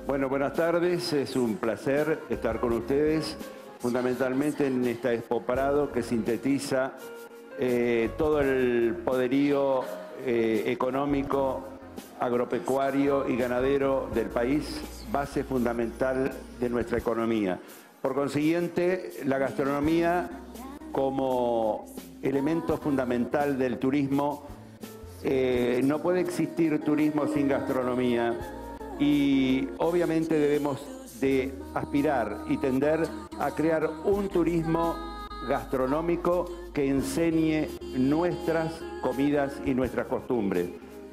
Bueno, buenas tardes. Es un placer estar con ustedes, fundamentalmente en esta Expo Prado que sintetiza todo el poderío económico, agropecuario y ganadero del país, base fundamental de nuestra economía. Por consiguiente, la gastronomía como elemento fundamental del turismo, no puede existir turismo sin gastronomía y obviamente debemos de aspirar y tender a crear un turismo gastronómico que enseñe nuestras comidas y nuestras costumbres.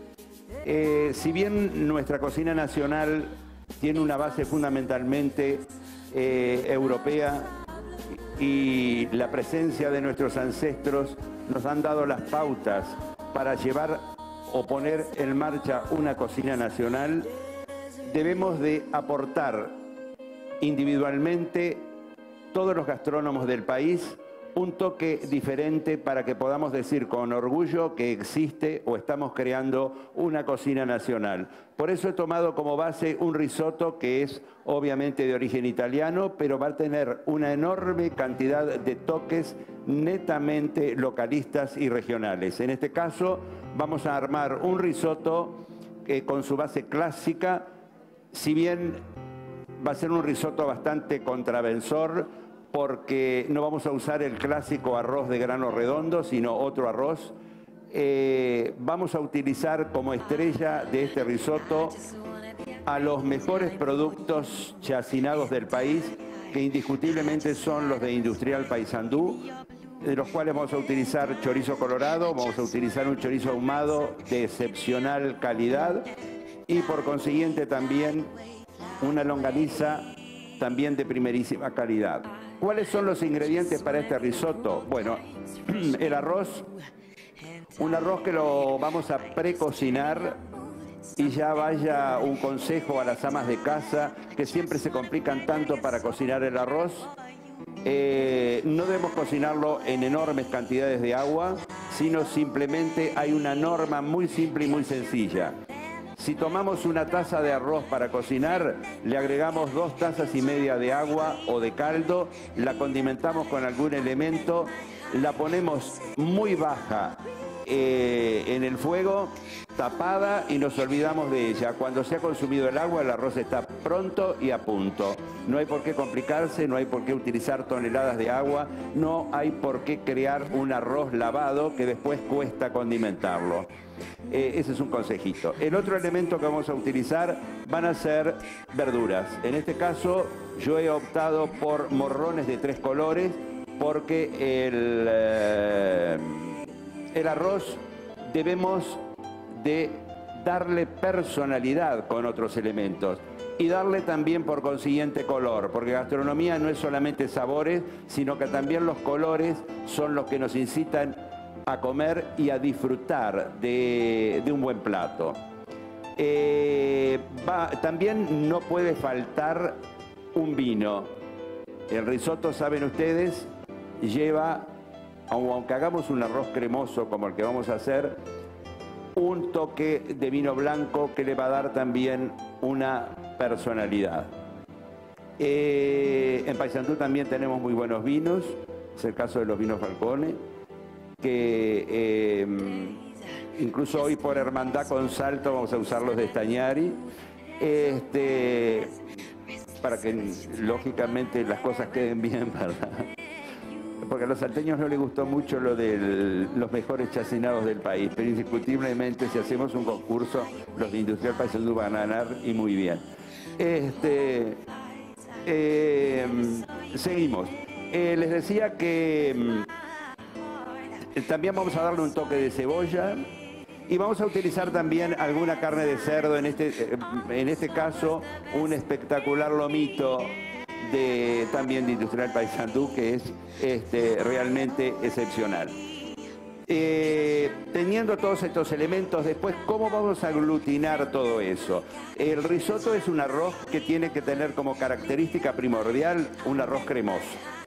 Si bien nuestra cocina nacional tiene una base fundamentalmente europea y la presencia de nuestros ancestros nos han dado las pautas para llevar o poner en marcha una cocina nacional, debemos de aportar individualmente todos los gastrónomos del país un toque diferente para que podamos decir con orgullo que existe o estamos creando una cocina nacional. Por eso he tomado como base un risotto que es obviamente de origen italiano, pero va a tener una enorme cantidad de toques netamente localistas y regionales. En este caso vamos a armar un risotto con su base clásica, si bien va a ser un risotto bastante contravensor, porque no vamos a usar el clásico arroz de grano redondo, sino otro arroz. Vamos a utilizar como estrella de este risotto a los mejores productos chacinados del país, que indiscutiblemente son los de Industrial Paysandú, de los cuales vamos a utilizar chorizo colorado, vamos a utilizar un chorizo ahumado de excepcional calidad y por consiguiente también una longaniza también de primerísima calidad. ¿Cuáles son los ingredientes para este risotto? Bueno, el arroz, un arroz que lo vamos a precocinar y ya vaya un consejo a las amas de casa que siempre se complican tanto para cocinar el arroz. No debemos cocinarlo en enormes cantidades de agua, sino simplemente hay una norma muy simple y muy sencilla. Si tomamos una taza de arroz para cocinar, le agregamos 2,5 tazas de agua o de caldo, la condimentamos con algún elemento, la ponemos muy baja en el fuego, tapada y nos olvidamos de ella. Cuando se ha consumido el agua, el arroz está pronto y a punto. No hay por qué complicarse, no hay por qué utilizar toneladas de agua, no hay por qué crear un arroz lavado que después cuesta condimentarlo. Ese es un consejito. El otro elemento que vamos a utilizar van a ser verduras. En este caso yo he optado por morrones de 3 colores porque el arroz debemos de darle personalidad con otros elementos y darle también por consiguiente color, porque gastronomía no es solamente sabores, sino que también los colores son los que nos incitan a comer y a disfrutar de un buen plato. También no puede faltar un vino. El risotto, saben ustedes, lleva, aunque hagamos un arroz cremoso como el que vamos a hacer, un toque de vino blanco que le va a dar también una personalidad. En Paysandú también tenemos muy buenos vinos, es el caso de los vinos Falcone, que incluso hoy por hermandad con Salto vamos a usar los de Stagnari, para que lógicamente las cosas queden bien, ¿verdad? Porque a los salteños no les gustó mucho lo de los mejores chacinados del país, pero indiscutiblemente si hacemos un concurso, los de Industrial Paysandú van a ganar y muy bien. Seguimos. Les decía que también vamos a darle un toque de cebolla y vamos a utilizar también alguna carne de cerdo, en este caso un espectacular lomito también de Industrial Paysandú que es realmente excepcional. Teniendo todos estos elementos, después, ¿cómo vamos a aglutinar todo eso? El risotto es un arroz que tiene que tener como característica primordial un arroz cremoso.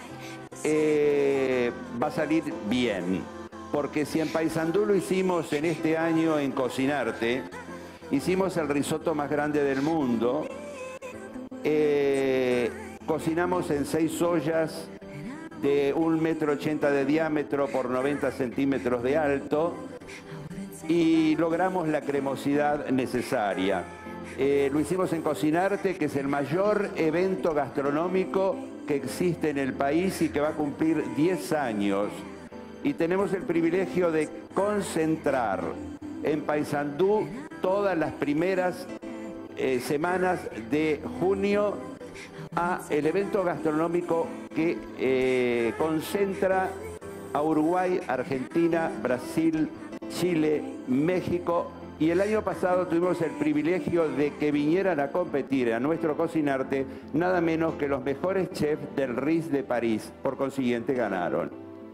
Va a salir bien, porque si en Paysandú lo hicimos en este año en Cocinarte, hicimos el risotto más grande del mundo, Cocinamos en 6 ollas de 1,80 m de diámetro por 90 centímetros de alto y logramos la cremosidad necesaria. Lo hicimos en Cocinarte, que es el mayor evento gastronómico que existe en el país y que va a cumplir 10 años. Y tenemos el privilegio de concentrar en Paysandú todas las primeras semanas de junio a el evento gastronómico que concentra a Uruguay, Argentina, Brasil, Chile, México. Y el año pasado tuvimos el privilegio de que vinieran a competir a nuestro Cocinarte nada menos que los mejores chefs del RIS de París. Por consiguiente ganaron.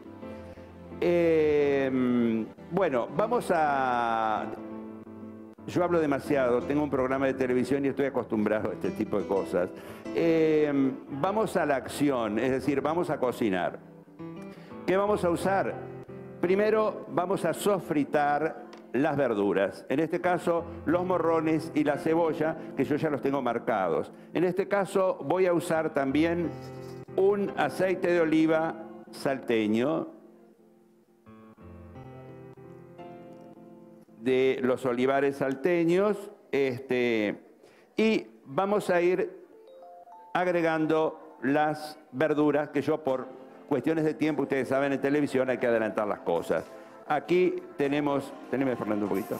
Bueno, vamos a... Yo hablo demasiado, tengo un programa de televisión y estoy acostumbrado a este tipo de cosas. Vamos a la acción, es decir, vamos a cocinar. ¿Qué vamos a usar? Primero vamos a sofritar las verduras. En este caso, los morrones y la cebolla, que yo ya los tengo marcados. En este caso, voy a usar también un aceite de oliva salteño, de los olivares salteños, y vamos a ir agregando las verduras que yo, por cuestiones de tiempo, ustedes saben, en televisión hay que adelantar las cosas. Aquí tenemos, teneme Fernando un poquito,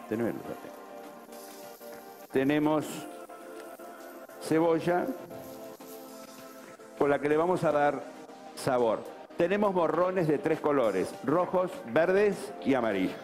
tenemos cebolla con la que le vamos a dar sabor. Tenemos morrones de 3 colores, rojos, verdes y amarillos.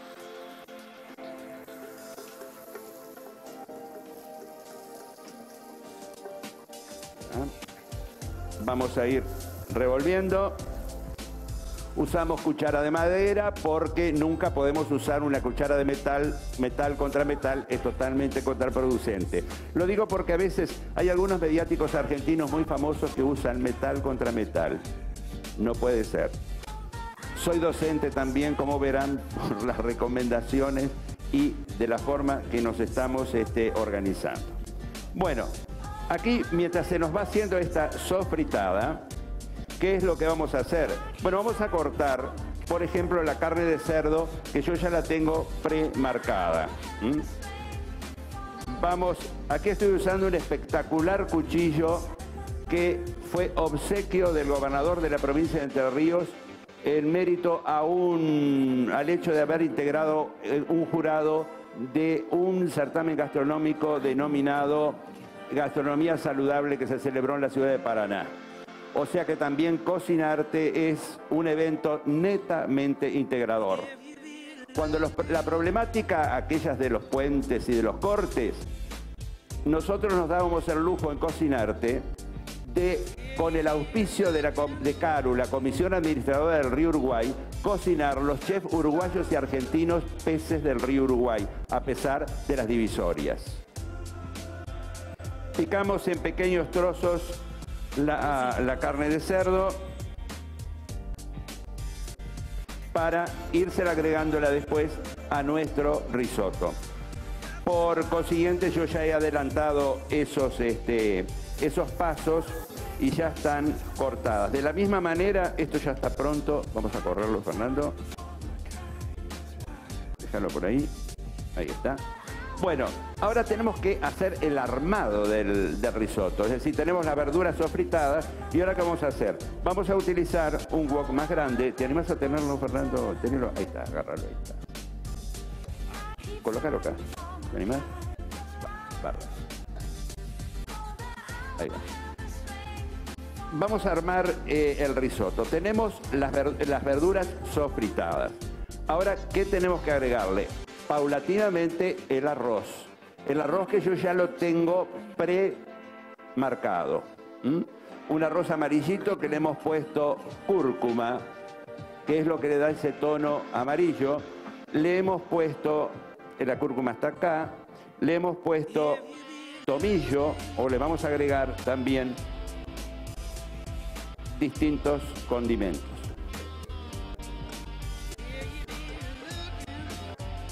Vamos a ir revolviendo. Usamos cuchara de madera porque nunca podemos usar una cuchara de metal. Metal contra metal es totalmente contraproducente. Lo digo porque a veces hay algunos mediáticos argentinos muy famosos que usan metal contra metal. No puede ser. Soy docente también, como verán, por las recomendaciones y de la forma que nos estamos organizando. Bueno, aquí, mientras se nos va haciendo esta sofritada, ¿qué es lo que vamos a hacer? Bueno, vamos a cortar, por ejemplo, la carne de cerdo, que yo ya la tengo premarcada. Vamos, aquí estoy usando un espectacular cuchillo que fue obsequio del gobernador de la provincia de Entre Ríos, en mérito al hecho de haber integrado un jurado de un certamen gastronómico denominado Gastronomía Saludable, que se celebró en la ciudad de Paraná. O sea que también Cocinarte es un evento netamente integrador. Cuando la problemática, aquellas de los puentes y de los cortes, nosotros nos dábamos el lujo en Cocinarte de, con el auspicio de CARU, la Comisión Administradora del Río Uruguay, cocinar los chefs uruguayos y argentinos peces del Río Uruguay, a pesar de las divisorias. Picamos en pequeños trozos la carne de cerdo para irse agregándola después a nuestro risotto. Por consiguiente, yo ya he adelantado esos pasos y ya están cortadas. De la misma manera, esto ya está pronto. Vamos a correrlo, Fernando. Déjalo por ahí. Ahí está. Bueno, ahora tenemos que hacer el armado del risotto, es decir, tenemos las verduras sofritadas y ahora ¿qué vamos a hacer? Vamos a utilizar un wok más grande. ¿Te animas a tenerlo, Fernando? Tenelo. Ahí está, agárralo, ahí está. Colócalo acá. ¿Te animas? Bárbaro. Ahí va. Vamos a armar el risotto. Tenemos las verduras sofritadas. Ahora, ¿qué tenemos que agregarle? Paulatinamente el arroz. El arroz que yo ya lo tengo premarcado. Un arroz amarillito que le hemos puesto cúrcuma, que es lo que le da ese tono amarillo. Le hemos puesto, la cúrcuma está acá, le hemos puesto tomillo, o le vamos a agregar también distintos condimentos.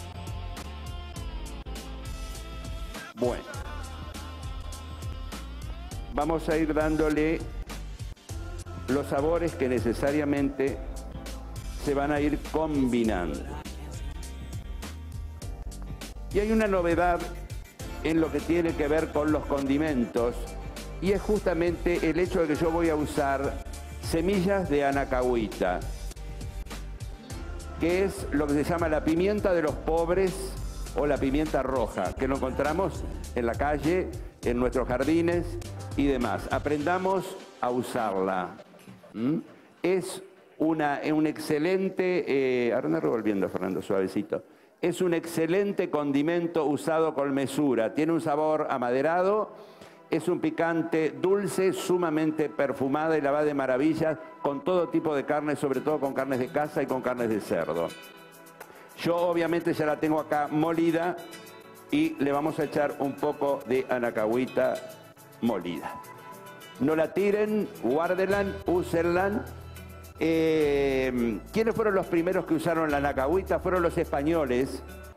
Bueno, vamos a ir dándole los sabores que necesariamente se van a ir combinando. Y hay una novedad en lo que tiene que ver con los condimentos, y es justamente el hecho de que yo voy a usar semillas de anacahuita, que es lo que se llama la pimienta de los pobres o la pimienta roja, que lo encontramos en la calle, en nuestros jardines y demás. Aprendamos a usarla. Es un excelente, ahora ando revolviendo, Fernando, suavecito. Es un excelente condimento usado con mesura. Tiene un sabor amaderado, es un picante dulce, sumamente perfumada y la va de maravilla con todo tipo de carnes, sobre todo con carnes de caza y con carnes de cerdo. Yo obviamente ya la tengo acá molida y le vamos a echar un poco de anacahuita molida. No la tiren, guárdenla, úsenla. ¿Quiénes fueron los primeros que usaron la anacahuita? Fueron los españoles.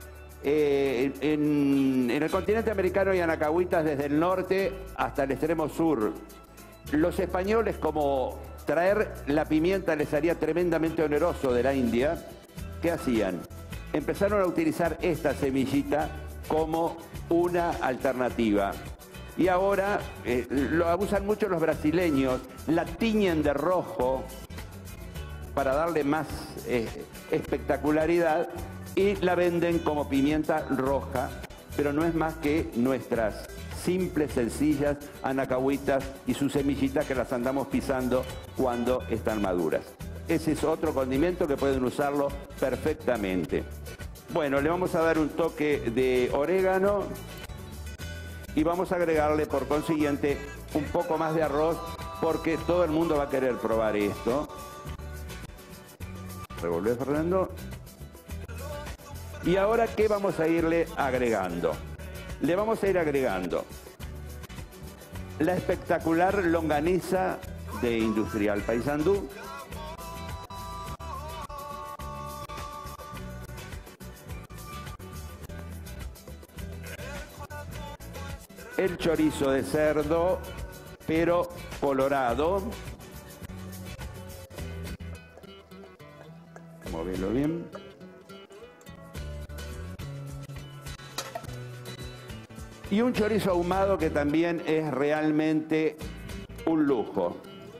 En el continente americano hay anacahuitas desde el norte hasta el extremo sur. Los españoles, como traer la pimienta les haría tremendamente oneroso de la India, ¿qué hacían? Empezaron a utilizar esta semillita como una alternativa. Y ahora lo abusan mucho los brasileños, la tiñen de rojo para darle más espectacularidad y la venden como pimienta roja, pero no es más que nuestras simples, sencillas anacahuitas y sus semillitas que las andamos pisando cuando están maduras. Ese es otro condimento que pueden usarlo perfectamente. Bueno, le vamos a dar un toque de orégano y vamos a agregarle por consiguiente un poco más de arroz porque todo el mundo va a querer probar esto. Revolver, Fernando. Y ahora, ¿qué vamos a irle agregando? Le vamos a ir agregando la espectacular longaniza de Industrial Paysandú. El chorizo de cerdo, pero colorado. Móvelo bien. Y un chorizo ahumado que también es realmente un lujo.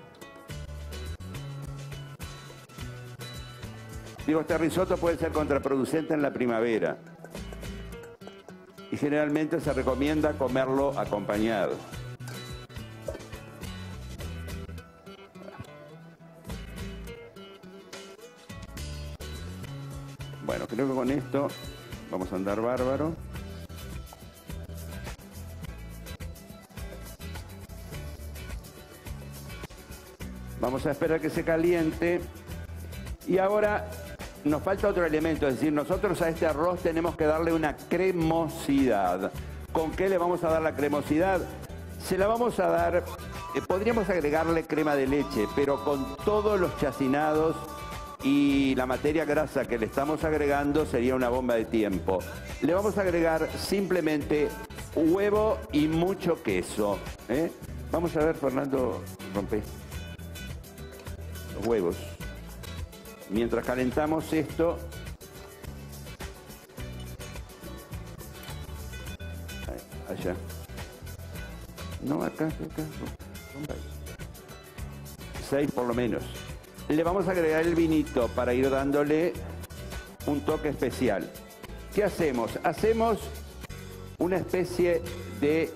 Digo, este risotto puede ser contraproducente en la primavera. Y generalmente se recomienda comerlo acompañado. Bueno, creo que con esto vamos a andar bárbaro. Vamos a esperar que se caliente. Y ahora nos falta otro elemento, es decir, nosotros a este arroz tenemos que darle una cremosidad. ¿Con qué le vamos a dar la cremosidad? Se la vamos a dar, podríamos agregarle crema de leche, pero con todos los chacinados y la materia grasa que le estamos agregando sería una bomba de tiempo. Le vamos a agregar simplemente huevo y mucho queso. Vamos a ver, Fernando, rompe los huevos. Mientras calentamos esto, allá. No, acá. 6 por lo menos. Le vamos a agregar el vinito para ir dándole un toque especial. ¿Qué hacemos? Hacemos una especie de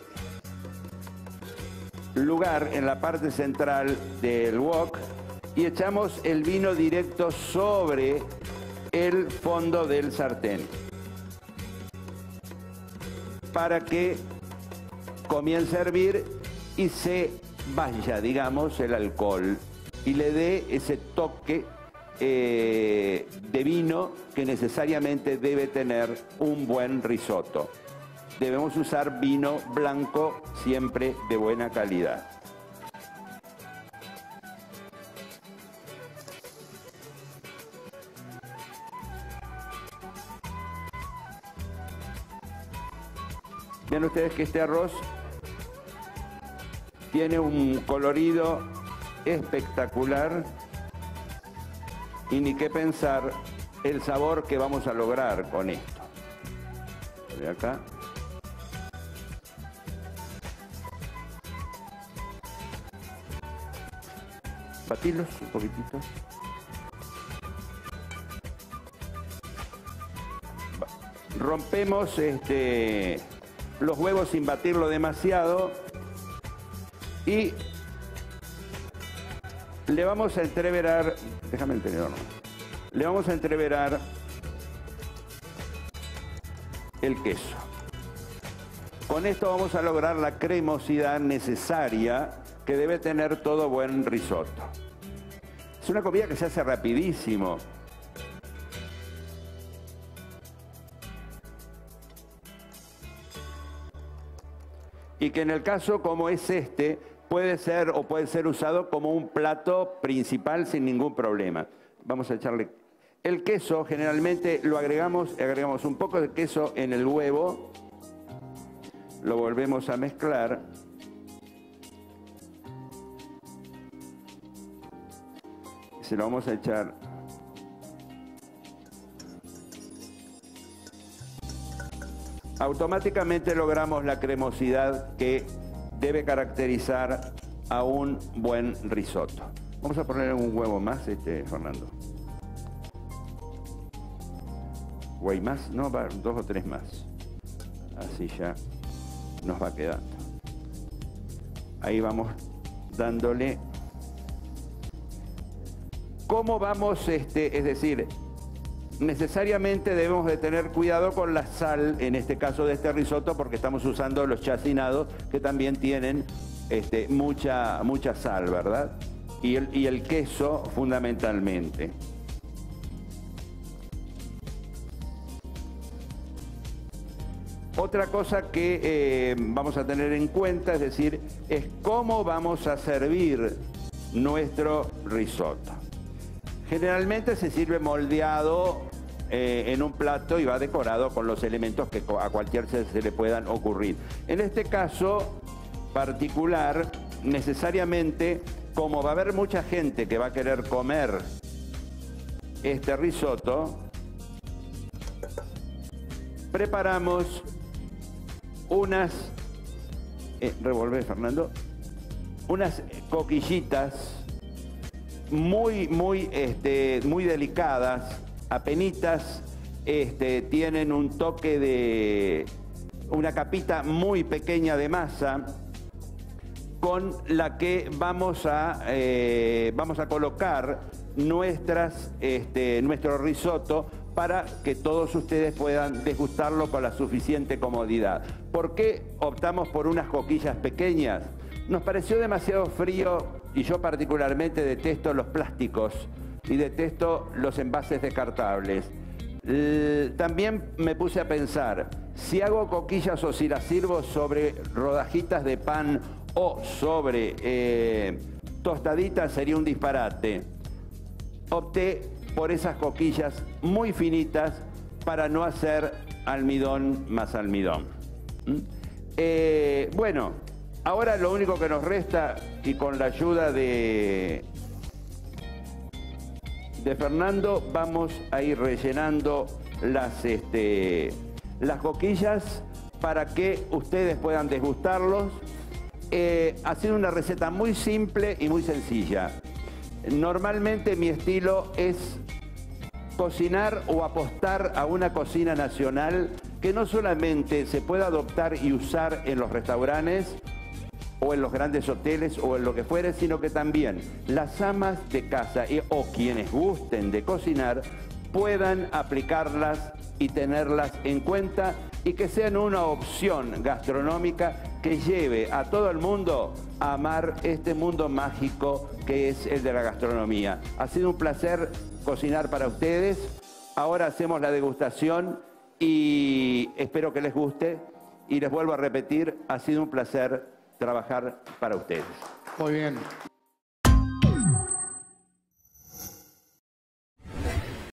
lugar en la parte central del wok y echamos el vino directo sobre el fondo del sartén para que comience a hervir y se vaya, digamos, el alcohol y le dé ese toque de vino que necesariamente debe tener un buen risotto. Debemos usar vino blanco siempre de buena calidad. Vean ustedes que este arroz Tiene un colorido espectacular y ni qué pensar el sabor que vamos a lograr con esto. De acá. Batilos un poquitito. Rompemos los huevos sin batirlo demasiado y le vamos a entreverar, déjame el tenedor, le vamos a entreverar el queso. Con esto vamos a lograr la cremosidad necesaria que debe tener todo buen risotto. Es una comida que se hace rapidísimo. Y que en el caso como es puede ser usado como un plato principal sin ningún problema. Vamos a echarle el queso, generalmente lo agregamos un poco de queso en el huevo, lo volvemos a mezclar. Se lo vamos a echar automáticamente logramos la cremosidad que debe caracterizar a un buen risotto. Vamos a poner un huevo más, Fernando. ¿O hay más? No, 2 o 3 más. Así ya nos va quedando. Ahí vamos dándole. ¿Cómo vamos? Es decir, necesariamente debemos de tener cuidado con la sal, en este caso de este risotto, porque estamos usando los chacinados que también tienen mucha sal, ¿verdad? Y el queso fundamentalmente. Otra cosa que vamos a tener en cuenta, es decir, es cómo vamos a servir nuestro risotto. Generalmente se sirve moldeado en un plato y va decorado con los elementos que a cualquier se le puedan ocurrir. En este caso particular, necesariamente, como va a haber mucha gente que va a querer comer este risotto, preparamos unas, revolver, Fernando, unas coquillitas muy delicadas, apenitas, tienen un toque de una capita muy pequeña de masa con la que vamos a colocar nuestro risotto para que todos ustedes puedan degustarlo con la suficiente comodidad. ¿Por qué optamos por unas coquillas pequeñas? Nos pareció demasiado frío y yo particularmente detesto los plásticos y detesto los envases descartables. También me puse a pensar, si hago coquillas o si las sirvo sobre rodajitas de pan o sobre tostaditas sería un disparate. Opté por esas coquillas muy finitas para no hacer almidón más almidón. Bueno, ahora lo único que nos resta, y con la ayuda de Fernando, vamos a ir rellenando las coquillas para que ustedes puedan degustarlos. Ha sido una receta muy simple y muy sencilla. Normalmente mi estilo es cocinar o apostar a una cocina nacional que no solamente se pueda adoptar y usar en los restaurantes o en los grandes hoteles o en lo que fuere, sino que también las amas de casa o quienes gusten de cocinar puedan aplicarlas y tenerlas en cuenta y que sean una opción gastronómica que lleve a todo el mundo a amar este mundo mágico que es el de la gastronomía. Ha sido un placer cocinar para ustedes. Ahora hacemos la degustación y espero que les guste. Y les vuelvo a repetir, ha sido un placer trabajar para ustedes. Muy bien.